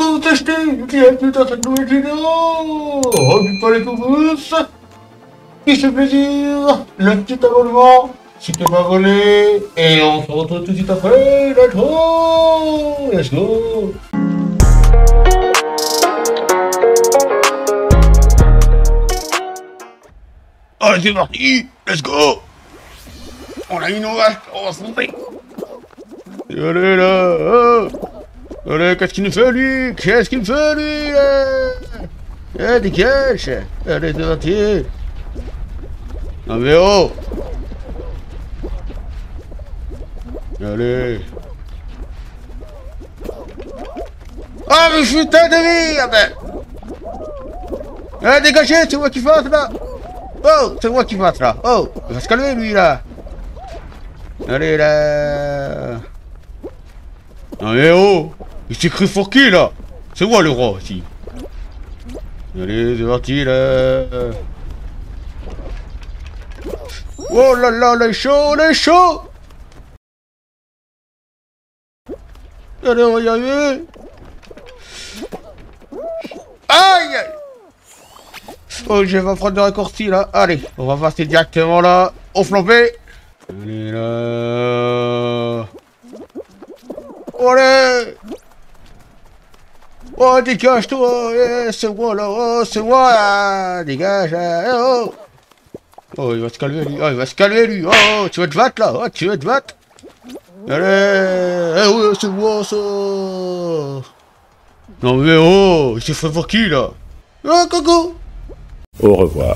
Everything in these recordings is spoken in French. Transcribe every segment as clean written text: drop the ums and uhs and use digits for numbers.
que vous achetez? Bienvenue dans cette nouvelle vidéo. N'oublie pas les pouces. Qui fait plaisir. Le petit abonnement. Si t'es pas volé. Et on se retrouve tout de suite après. Let's go. Let's go. Allez, c'est parti. Let's go. On a une vache. On va se monter. Allez là. Allez, qu'est-ce qu'il nous fait lui? Qu'est-ce qu'il me fait lui? Eh, dégage. Allez, c'est parti. Non mais oh. Allez. Ah mais putain de merde. Eh, dégagez, c'est moi qui fasse là. Oh, c'est moi qui fasse là. Oh, il va se calmer lui là. Allez là. Non mais oh. Il s'est cru pour qui là? C'est moi le roi aussi. Allez, c'est parti là. Oh là là, on est chaud, on est chaud. Allez, on va y arriver. Aïe. Oh, je vais prendre le raccourci là. Allez, on va passer directement là, au flambé. Allez là. Allez. Oh, dégage toi, c'est moi là, oh, c'est moi là. Dégage, oh. Oh, il va se calmer lui, oh, il va se calmer lui, oh, tu vas te battre là, oh, tu vas te battre. Allez, ouais, c'est moi ça. Non mais oh, il s'est fait pour qui là? Oh, coucou. Au revoir.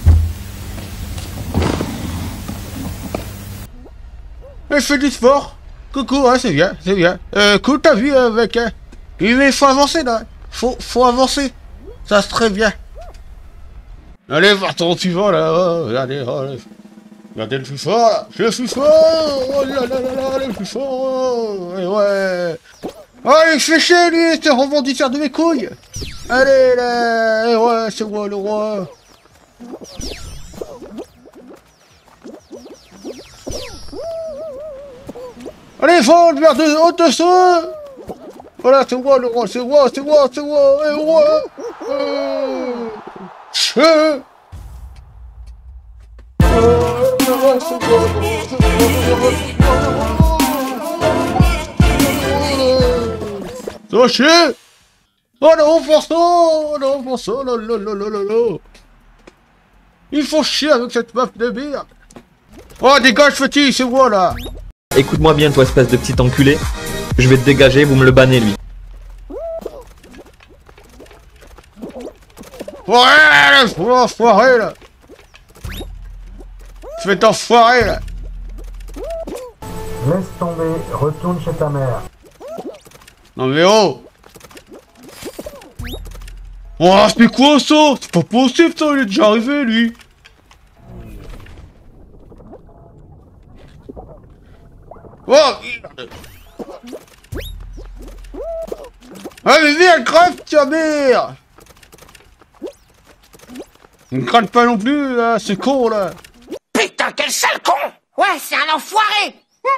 Je fais du sport. Coucou, hein, c'est bien, c'est bien. Cool, t'as vu avec... Mais il faut avancer là, faut avancer. Ça se très bien. Allez, partons au suivant là, oh, regardez, oh, regardez le plus fort là, je suis fort, oh là là là là, le plus fort, oh, et ouais. Oh, il fait chier lui, c'est rebondisseur de mes couilles. Allez là, et ouais, c'est moi le roi. Allez, vole vers de haute saut. Voilà, c'est moi le roi, c'est moi, c'est moi, c'est moi, et ouais. Ça va chier. Oh non, force, oh non, force, oh là là là là là là. Il faut chier avec cette meuf de merde. Oh, dégage, petit, c'est moi là. Écoute-moi bien, toi, espèce de petit enculé. Je vais te dégager, vous me le bannez, lui. Ouais, l'enfoiré là. Tu fais t'enfoirer là. Laisse tomber, retourne chez ta mère. Non mais oh. Oh, c'est quoi ça? C'est pas possible ça, il est déjà arrivé lui. Oh merde. Ah mais viens, crève ta mère. Ne crâne pas non plus là, c'est con là. Putain, quel sale con! Ouais, c'est un enfoiré!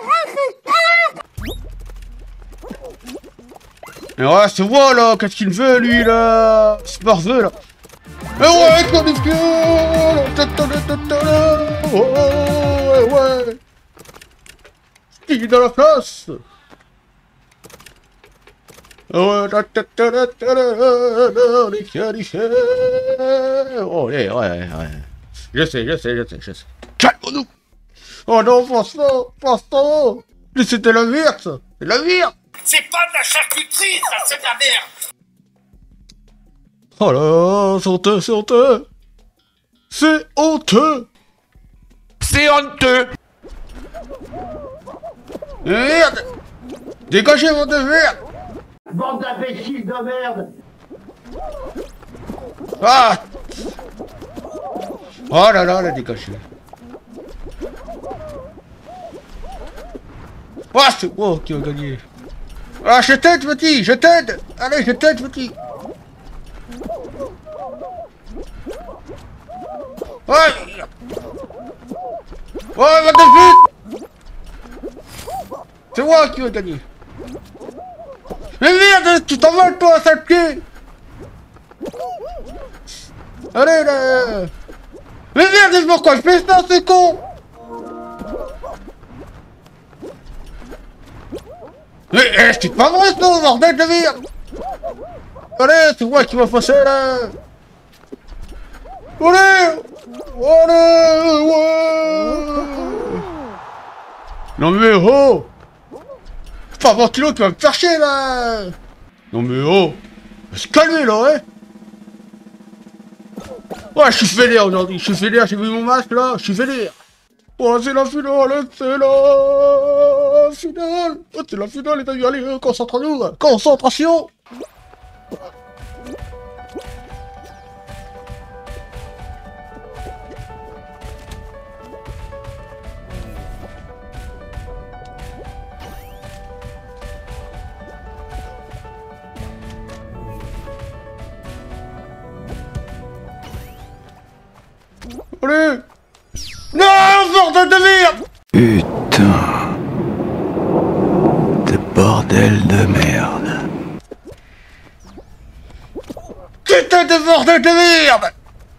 Et ouais, c'est moi là, qu'est-ce qu'il veut lui là? C'est parfait là. Et ouais, comme des ouais, ouais. Il est dans la place. Ouais, oh, ouais, ouais. Je sais. Calme-nous. Oh non, François. Mais c'était la merde, ça. C'est la merde. C'est pas de la charcuterie, ça, c'est de la merde! Oh là, c'est honteux. C'est honteux. C'est honteux! Merde. Dégagez, mon de merde. Bande d'imbéciles de merde. Ah. Oh là là, la dégagé. Ah, c'est moi qui va gagner. Ah, je t'aide, petit, je t'aide. Allez, je t'aide, petit. Ouais. Ouais, va te vite. C'est moi qui va gagner. Mais merde, tu t'en vas toi, sale cul. Allez là. Mais merde, pourquoi je fais ça, c'est con. Mais c'est pas vrai ça, bordel de merde. Allez, c'est moi qui va passer là. Allez. Allez, ouais. Non mais oh. C'est pas Ventilo qui va me faire chier là. Non mais oh. Va se calmer là, ouais. Ouais, je suis vénère aujourd'hui, je suis vénère, j'ai vu mon masque là, je suis vénère. Oh, c'est la finale, c'est la finale. Oh, c'est la finale, les amis, allez, concentrons-nous, concentration. Allez. Non, bordel de merde. Putain de bordel de merde. Putain de bordel de merde.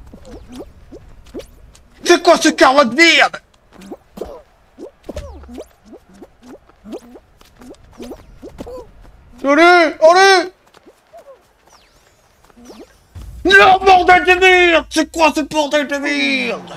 C'est quoi ce carreau de merde? Allez, allez. Non, bordel de merde. C'est quoi ce bordel de merde?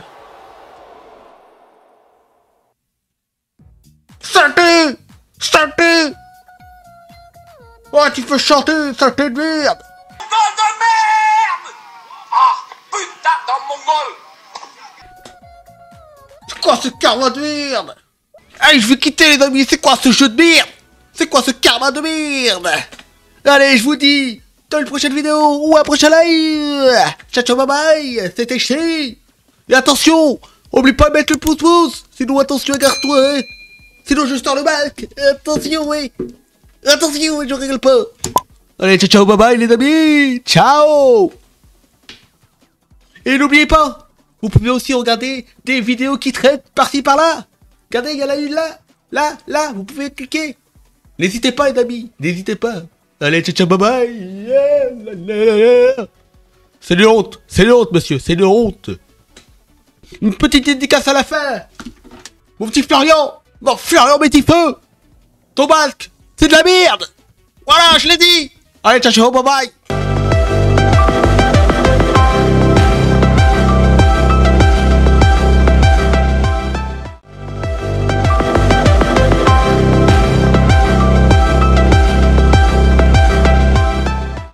Saleté! Saleté! Oh, tu peux chanter, saleté de merde! Bande de merde! Ah, putain, dans mon gueule! C'est quoi ce karma de merde? Allez, je vais quitter les amis, c'est quoi ce jeu de merde? C'est quoi ce karma de merde? Allez, je vous dis, dans une prochaine vidéo ou un prochain live! Ciao, ciao, bye bye! C'était Chi! Et attention! Oublie pas de mettre le pouce-pouce! Sinon, attention, écarte-toi! Hein. Sinon, je sors le masque! Attention, oui! Attention, je rigole pas! Allez, ciao, ciao, bye bye, les amis! Ciao! Et n'oubliez pas, vous pouvez aussi regarder des vidéos qui traitent par-ci par-là! Regardez, il y en a une là! Là, vous pouvez cliquer! N'hésitez pas, les amis! N'hésitez pas! Allez, ciao, ciao, bye bye! Yeah, c'est une honte! C'est une honte, monsieur! C'est une honte! Une petite dédicace à la fin! Mon petit Florian! Mon Florian Métifeu! Ton masque, c'est de la merde! Voilà, je l'ai dit! Allez, ciao, ciao, bye bye!